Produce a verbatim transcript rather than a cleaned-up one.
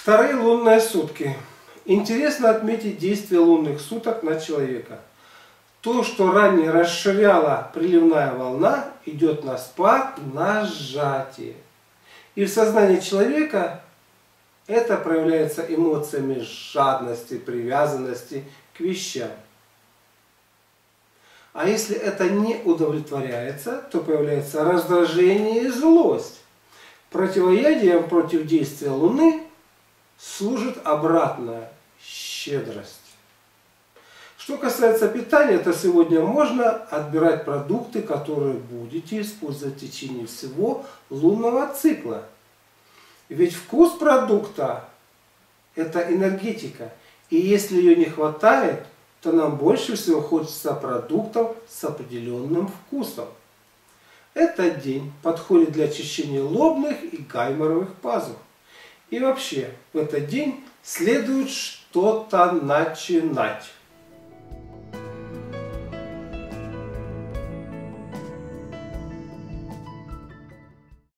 Вторые лунные сутки. Интересно отметить действие лунных суток на человека. То, что ранее расширяла приливная волна, идет на спад, на сжатие. И в сознании человека это проявляется эмоциями жадности, привязанности к вещам. А если это не удовлетворяется, то появляется раздражение и злость. Противоядием против действия Луны служит обратная щедрость. Что касается питания, то сегодня можно отбирать продукты, которые будете использовать в течение всего лунного цикла. Ведь вкус продукта – это энергетика. И если ее не хватает, то нам больше всего хочется продуктов с определенным вкусом. Этот день подходит для очищения лобных и гайморовых пазух. И вообще, в этот день следует что-то начинать.